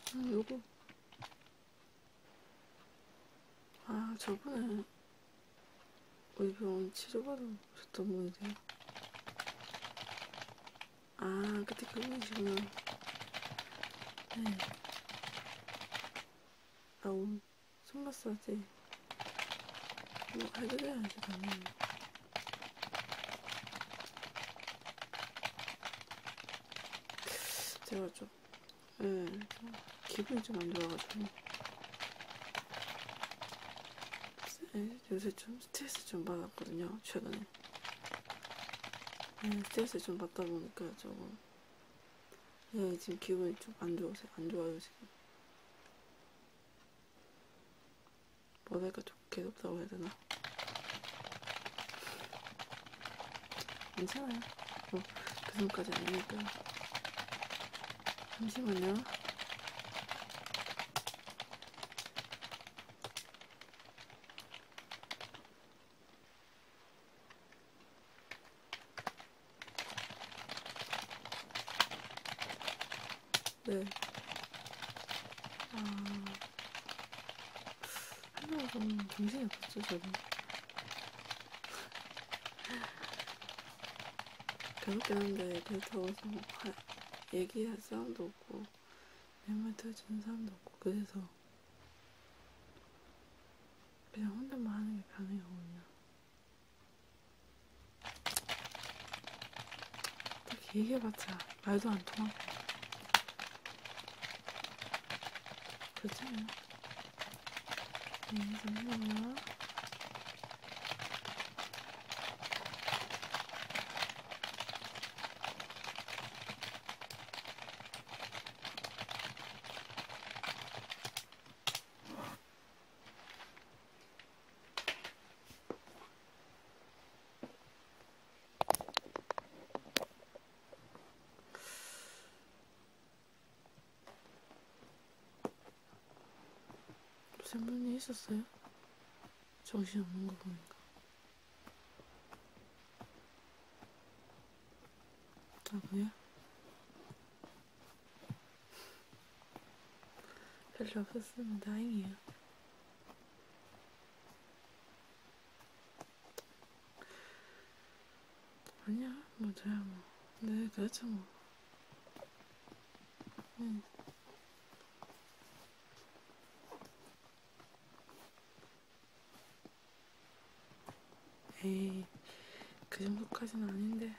요거. 아, 저번에 우리 병원 치료받아 오셨던 분이세요? 아, 그때 그분이시구나. 네. 나 오늘 손 마사지 뭐 해드려야지, 당연히. 제가 좀, 예, 좀 기분이 좀 안 좋아가지고. 요새 좀 스트레스 좀 받았거든요, 최근에. 네, 스트레스 좀 받다 보니까 조금, 예, 지금 기분이 좀 안 좋아요, 지금. 뭐랄까 좀 괴롭다고 해야 되나? 괜찮아요. 뭐, 그 정도까지 아니니까. 잠시만요. 네. 아, 하려고 정신이 없었죠, 저도. 괴롭긴 한데, 그렇다고 해서 뭐 얘기할 사람도 없고, 내 말 들어주는 사람도 없고, 그래서 그냥 혼자만 하는 게 편해요, 그냥. 딱히 얘기해봤자 말도 안 통하고. 그렇잖아요. 잠시만요. 무슨 분이 있었어요? 정신없는 거 보니까. 아, 그래요? 별로 없었으면 다행이에요. 아니야, 뭐, 저야 뭐. 네, 그렇죠, 뭐. 응. 에이, 그 정도까지는 아닌데.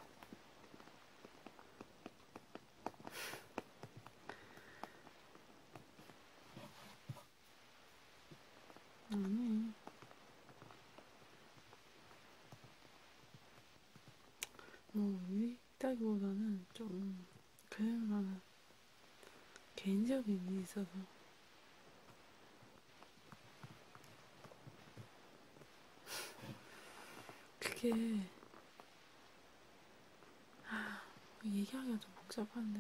아니, 뭐, 일이 있다기보다는 좀, 그냥 나는 개인적인 일이 있어서. 그게, 얘기하기가 좀 복잡한데.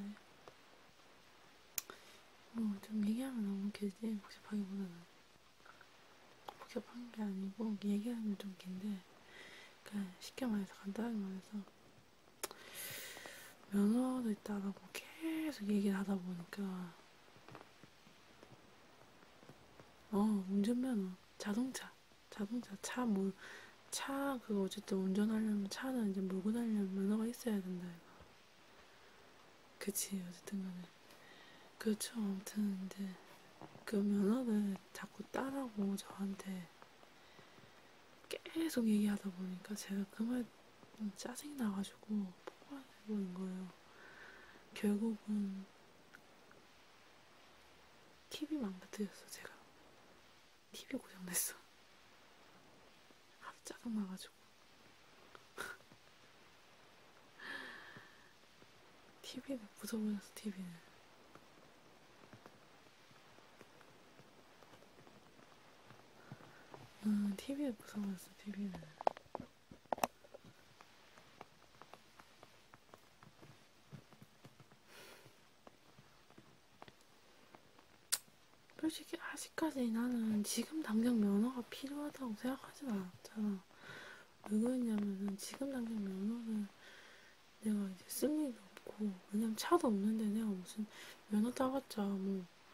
뭐, 좀 얘기하면 너무 길지, 복잡하기보다는. 복잡한 게 아니고, 얘기하면 좀 긴데, 그냥 쉽게 말해서, 간단하게 말해서, 면허도 있다라고 계속 얘기를 하다 보니까, 운전면허, 자동차, 차, 그거 어쨌든 운전하려면 차는 이제 몰고 다니려면 면허가 있어야 된다, 이거. 그치, 어쨌든 간에. 그렇죠. 아무튼, 이제, 그 면허를 자꾸 따라고 저한테 계속 얘기하다 보니까 제가 그 말 짜증이 나가지고 폭발해버린 거예요. 결국은 TV 망가뜨렸어, 제가. TV 고장냈어. 하도 짜증나가지고. TV를 부숴버렸어, TV를. TV를 부숴버렸어, TV를. 솔직히 아직까지 나는 지금 당장 면허가 필요하다고 생각하진 않았잖아. 왜 그랬냐면은 지금 당장 면허를 내가 이제 쓸 일도 없고, 왜냐면 차도 없는데 내가 무슨 면허 따봤자 뭐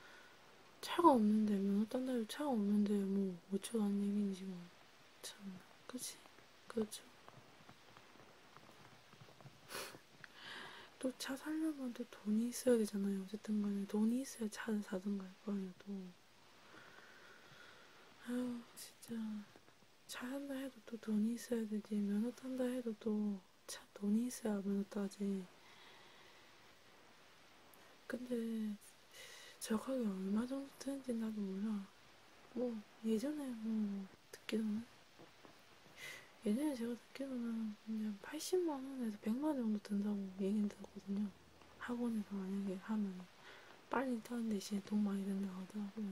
차가 없는데 면허 딴다 해도 차가 없는데 뭐 어쩌라는 얘기인지 뭐 참. 그치? 그렇죠. 또 차 살려면 또 돈이 있어야 되잖아요. 어쨌든 간에 돈이 있어야 차를 사든가 할 거 아니야 또. 아유 진짜 차 산다 해도 또 돈이 있어야 되지. 면허 딴다 해도 또 차 돈이 있어야 면허 따지. 근데 저 가격 얼마 정도 드는지 나도 몰라. 뭐 예전에 뭐 듣기로는 예전에 제가 듣기로는 그냥 80만 원에서 100만 원 정도 든다고 얘기는 들었거든요. 학원에서 만약에 하면 빨리 타는 대신에 돈 많이 든다고 하더라고요.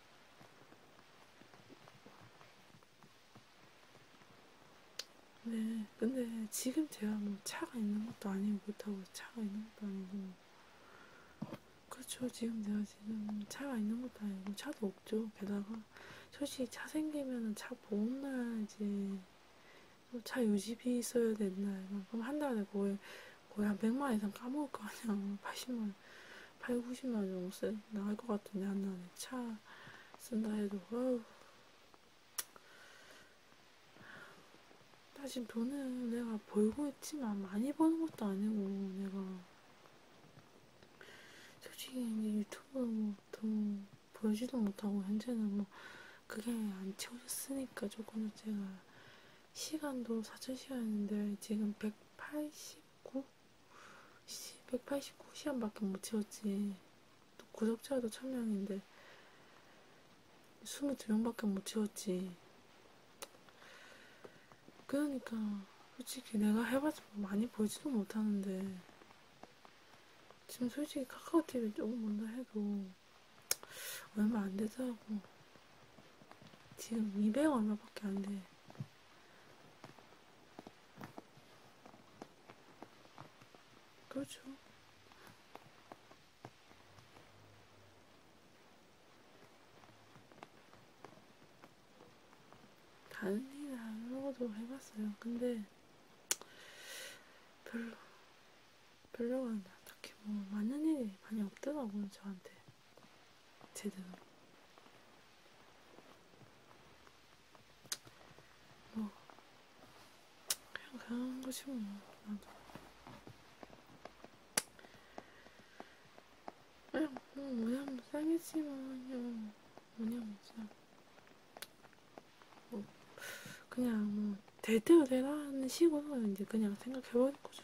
네, 근데 지금 제가 뭐 차가 있는 것도 아니고 그렇다고 차가 있는 것도 아니고 그렇죠. 지금 내가 지금 차가 있는 것도 아니고 차도 없죠. 게다가 솔직히 차 생기면은 차 보험 나야지. 차 유지비 있어야 된다. 그럼 한 달에 거의 한 100만 원 이상 까먹을 거 아니야. 80만 원, 8, 90만 원 정도 나갈 것 같은데 한 달에 차 쓴다 해도 어우, 사실 돈은 내가 벌고 있지만 많이 버는 것도 아니고 내가 솔직히 이제 유튜브 뭐돈 벌지도 못하고 현재는 뭐 그게 안 채워졌으니까 조금 더 제가 시간도 4,000시간인데 지금 189? 189시간밖에 못 채웠지. 또 구독자도 1,000명인데 22명밖에 못 채웠지. 그러니까 솔직히 내가 해봤자 많이 벌지도 못하는데 지금 솔직히 카카오TV 조금 본다 해도 얼마 안 되더라고. 지금 200 얼마밖에 안 돼. 그렇죠. 다른 일 하려고도 해봤어요. 근데 별로 별로가 딱히 뭐 맞는 일이 많이 없더라고요 저한테 제대로. 뭐 그냥 그런 거지 뭐. 나도 그냥 뭐 모양 쌍했지만 그냥 뭐냐 뭐 그냥 뭐 될 대로 되라는 식으로 이제 그냥 생각해버린 거죠.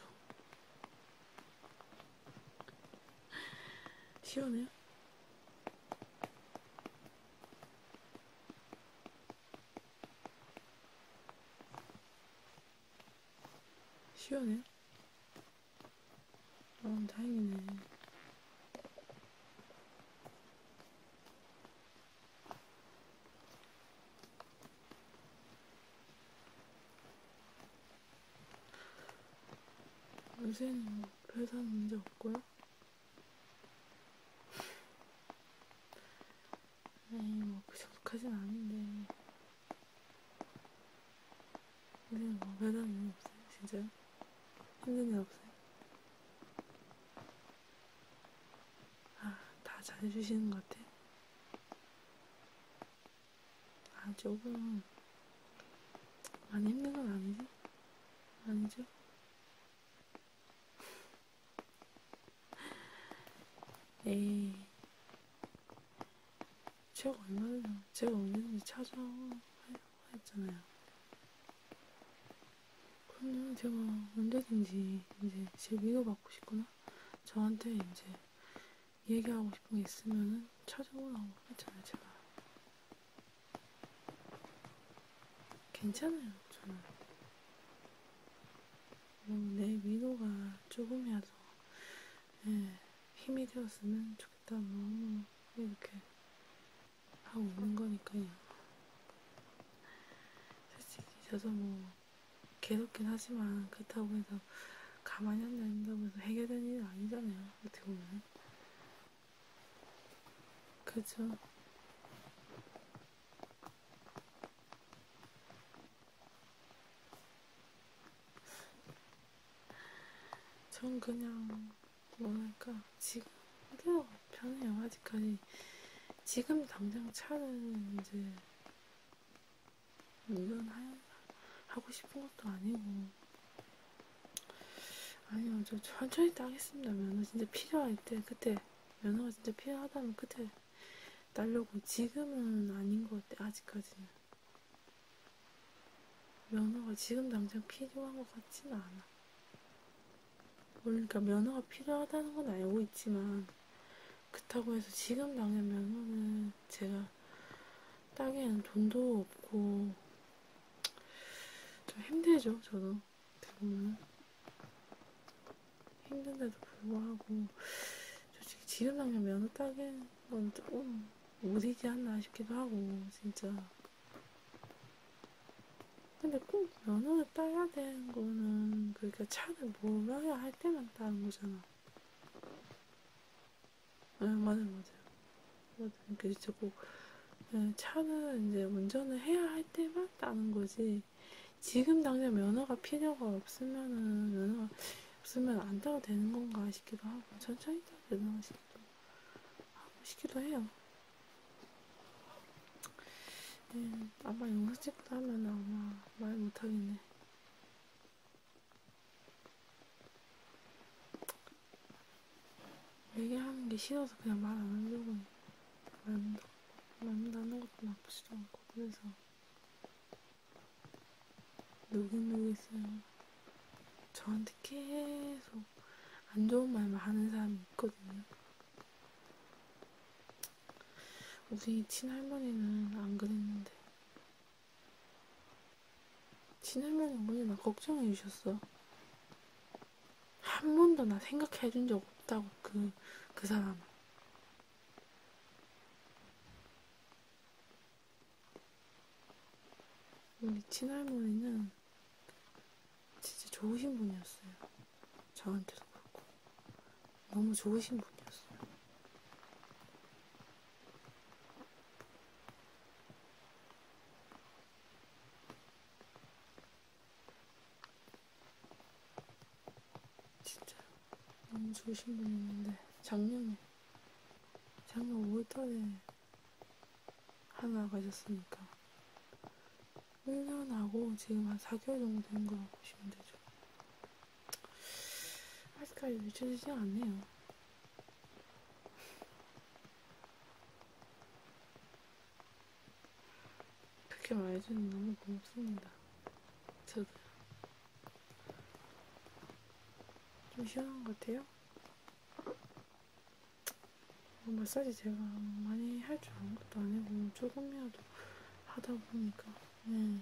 시원해요? 시원해요? 다행이네. 요새는 뭐 별다른 문제 없고요. 에이 뭐그 정도까진 아닌데 요새는 뭐 별다른 일 없어요. 진짜요? 힘든 일 없어요? 아, 다 잘해주시는 것 같아. 아, 조금 많이 힘든 건 아니지? 아니죠? 에이, 제가 언제든지 찾아오고 했잖아요. 그럼요, 제가 언제든지 이제 제 위로받고 싶거나 저한테 이제 얘기하고 싶은 게 있으면은 찾아오라고 했잖아요, 제가. 괜찮아요, 저는. 내 위로가 조금이라도 예, 힘이 되었으면 좋겠다, 뭐 이렇게 하고 있는 거니까요. 솔직히 저도 뭐 괴롭긴 하지만 그렇다고 해서 가만히 앉아있는다고 해서 해결되는 일은 아니잖아요. 어떻게 보면. 그죠? 전 그냥 뭐랄까 지금 그대로 편해요. 아직까지 지금 당장 차를 이제 운전하고 싶은 것도 아니고, 아니요, 저 천천히 따겠습니다. 면허 진짜 필요할 때, 그때, 면허가 진짜 필요하다면 그때 따려고. 지금은 아닌 것 같아, 아직까지는. 면허가 지금 당장 필요한 것 같지는 않아. 그러니까 면허가 필요하다는 건 알고 있지만, 그렇다고 해서 지금 당장 면허는 제가 따기에는 돈도 없고, 좀 힘들죠, 저도. 어떻게 보면. 힘든데도 불구하고, 솔직히 지금 당장 면허 따기에는 건 조금 무리지 않나 싶기도 하고, 진짜. 근데 꼭 면허를 따야 되는 거는, 그러니까 차를 몰아야 할 때만 따는 거잖아. 네, 맞아요. 그러니까 진짜 꼭, 네, 차는 이제 운전을 해야 할 때만 따는 거지. 지금 당장 면허가 필요가 없으면은, 면허가 없으면 안 따도 되는 건가 싶기도 하고, 천천히 따도 되나 싶기도 해요. 네, 아마 영상 찍고 나면 아마 말 못하겠네. 얘기하는 게 싫어서 그냥 말 안 하려고 해. 말문닫는 것도 나쁘지도 않고, 그래서 누군 누구겠어요. 저한테 계속 안 좋은 말만 하는 사람이 있거든요. 우리 친할머니는 안 그랬는데, 친할머니 오늘 나 걱정해 주셨어. 한 번도 나 생각해 준 적 없다고, 그 사람은. 우리 친할머니는 진짜 좋으신 분이었어요. 저한테도 그렇고. 너무 좋으신 분이었어요. 진짜 너무 좋으신 분이었는데, 작년 5월달에 하나 가셨으니까 1년하고 지금 한 4개월 정도 된 거라고 보시면 되죠. 아직까지 잊혀지지 않네요. 그렇게 말해주니 너무 고맙습니다. 저도 좀 시원한 것 같아요. 마사지 제가 많이 할 줄 아는 것도 아니고 조금이라도 하다 보니까, 네.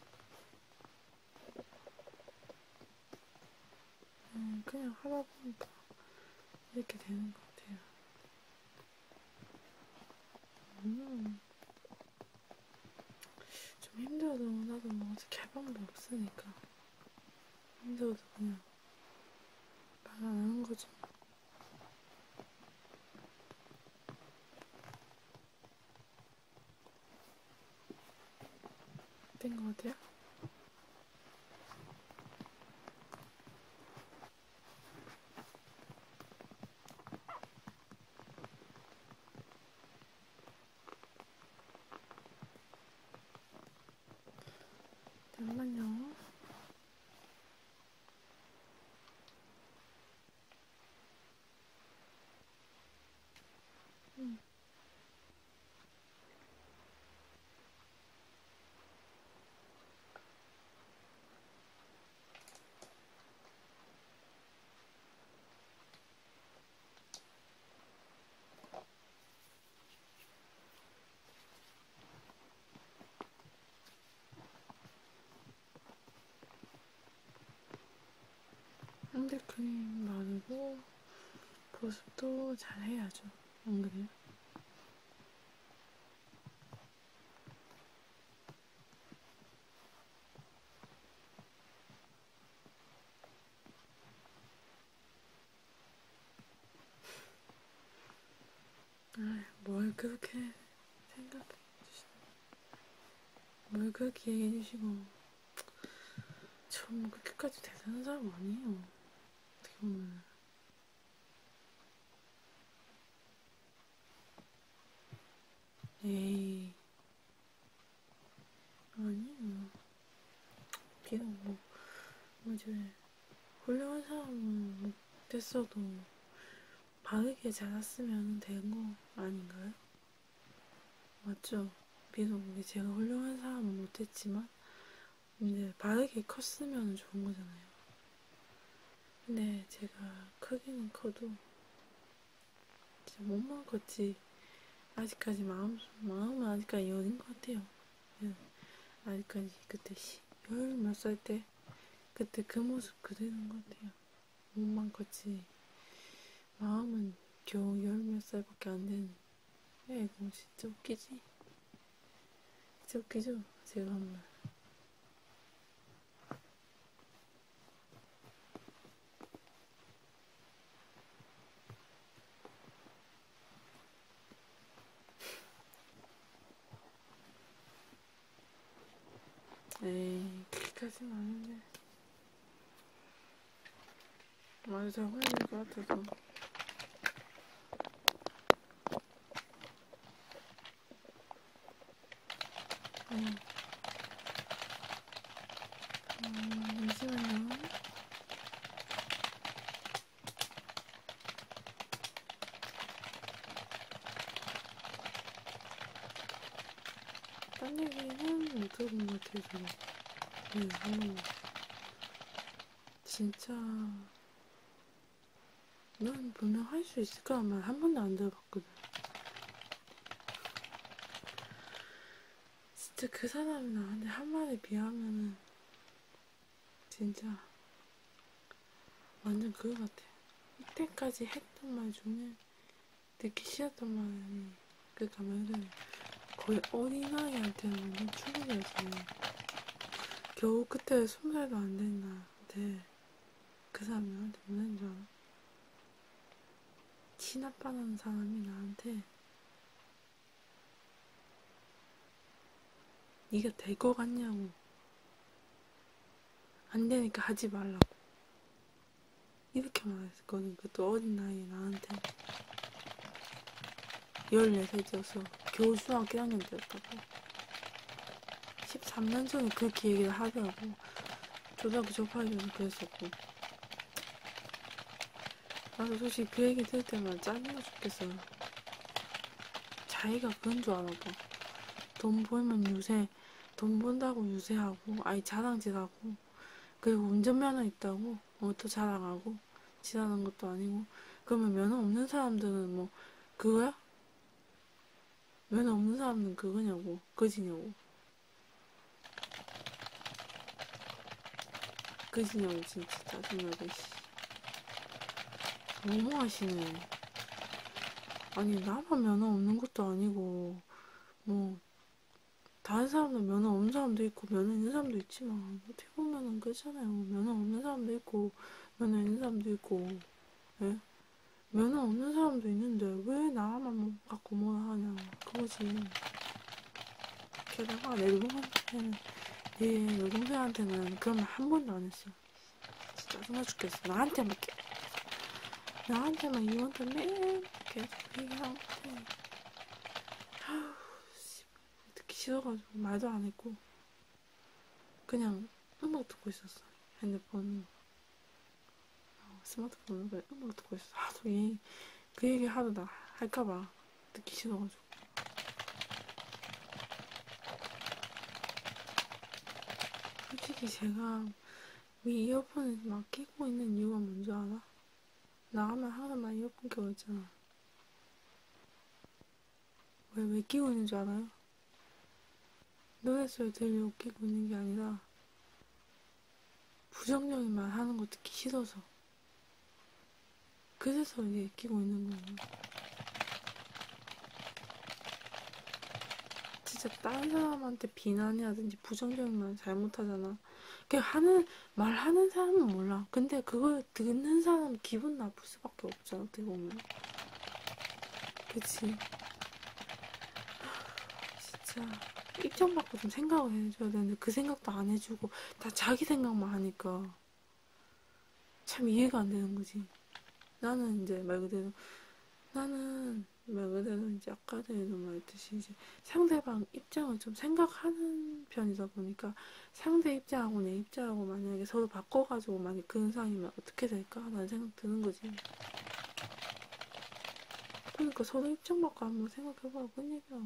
그냥 하다 보니까 이렇게 되는 것 같아요. 좀 힘들어도 나도 뭐 어떻게 할 방법이 없으니까 힘들어도 그냥 말 안 하는 거죠. 된 것 같아요. 잠깐만요. 핸드크림 바르고 보습도 잘 해야죠. 안 그래요? 뭘 그렇게 생각해 주시고, 뭘 그렇게 얘기해 주시고, 전 그렇게까지 대단한 사람 아니에요. 어떻게 보면. 에이, 아니요. 비록 이제 훌륭한 사람은 됐어도 바르게 자랐으면 된 거 아닌가요? 맞죠? 비록 이게 제가 훌륭한 사람은 못했지만 이제 바르게 컸으면 좋은 거잖아요. 근데 제가 크기는 커도 진짜 몸만 컸지 아직까지 마음은 아직까지 여린 것 같아요. 예, 아직까지 그때 열 몇 살 때 그때 그 모습 그대로인 것 같아요. 몸만 컸지 마음은 겨우 열 몇 살밖에 안 된. 이거 진짜 웃기지? 진짜 웃기죠? 제가 한 말. 에이, 그렇게까지는 아닌데. 많이 잘 걸릴 것 같아서. 잠시만요. 딴 얘기는 못 들어본 것 같아요, 저는. 네, 한번. 진짜, 넌 분명 할 수 있을 거란 말 한 번도 안 들어봤거든. 진짜 그 사람이 나한테 한 말에 비하면은, 진짜, 완전 그거 같아. 이때까지 했던 말 중에 듣기 싫었던 말이, 그니까 말을 거의 어린아이한테는 완전 충격이었어요. 겨우 그때 20살도 안 된 나한테 그 사람이 나한테 뭐라는 줄 알아? 친아빠라는 사람이 나한테 네가 될 거 같냐고, 안 되니까 하지 말라고 이렇게 말했거든. 그것도 어린 나이에 나한테. 14살이어서 겨우 중학교 1학년 때였다고. 13년 전에 그렇게 얘기를 하더라고. 초등학교 졸업하기 전에 그랬었고. 나도 솔직히 그 얘기 들을 때마다 짜증나 죽겠어. 자기가 그런 줄 알아 봐. 돈 벌면 돈 번다고 유세하고, 아이 자랑질하고, 그리고 운전면허 있다고 또 자랑하고, 지랄하는 것도 아니고. 그러면 면허 없는 사람들은 뭐 그거야? 면허 없는 사람은 그거냐고, 거지냐고. 거지냐고, 진짜 짜증나게. 너무하시네. 아니, 나만 면허 없는 것도 아니고 뭐 다른 사람은 면허 없는 사람도 있고 면허 있는 사람도 있지만 어떻게 보면은 그렇잖아요. 면허 없는 사람도 있고 면허 있는 사람도 있고. 예? 면허 없는 사람도 있는데 왜 나만 못 갖고 뭐라 하냐, 그거지. 게다가 내 여동생한테는 그런 말 한 번도 안 했어. 진짜 짜증나 죽겠어. 나한테만 이혼때 매일 계속 얘기하고. 아우, 듣기 싫어가지고 말도 안 했고 그냥 음악 듣고 있었어. 핸드폰 스마트폰으로 음악 듣고 있었어. 하도 그 얘기 하도 나 할까봐 듣기 싫어가지고. 솔직히 제가 이 이어폰을 막 끼고 있는 이유가 뭔지 알아? 나가면 항상 나 이어폰 끼고 있잖아. 왜 끼고 있는 줄 알아요? 노랫소리 들리고 끼고 있는 게 아니라 부정적인 말 하는 거 듣기 싫어서. 그래서 이게 끼고 있는 거예요. 진짜 다른 사람한테 비난이라든지 부정적인 말 잘못하잖아. 말하는 사람은 몰라. 근데 그걸 듣는 사람 기분 나쁠 수밖에 없잖아, 어떻게 보면. 그치? 진짜 입장 바꿔 좀 생각을 해줘야 되는데 그 생각도 안 해주고 다 자기 생각만 하니까 참 이해가 안 되는 거지. 나는 이제 말 그대로 나는 말 그대로 이제 아까 전에도 말했듯이 이제 상대방 입장을 좀 생각하는 편이다 보니까 상대 입장하고 내 입장하고 만약에 서로 바꿔가지고 만약 그런 상황이면 어떻게 될까? 라는 생각 드는 거지. 그러니까 서로 입장 바꿔 한번 생각해봐. 그런 얘기야.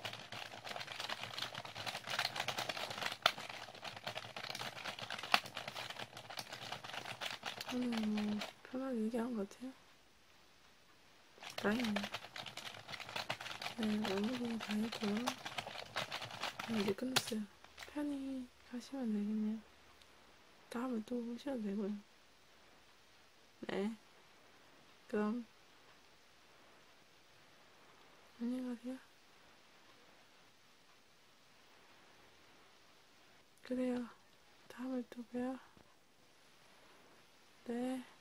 오늘 뭐 편하게 얘기한 것 같아요. 다행이네. 네, 마무리 다 했고요. 네, 이제 끝났어요. 편히 가시면 되겠네요. 다음에 또 오셔도 되고요. 네, 그럼 안녕히 가세요. 그래요. 다음에 또 봬요. 네.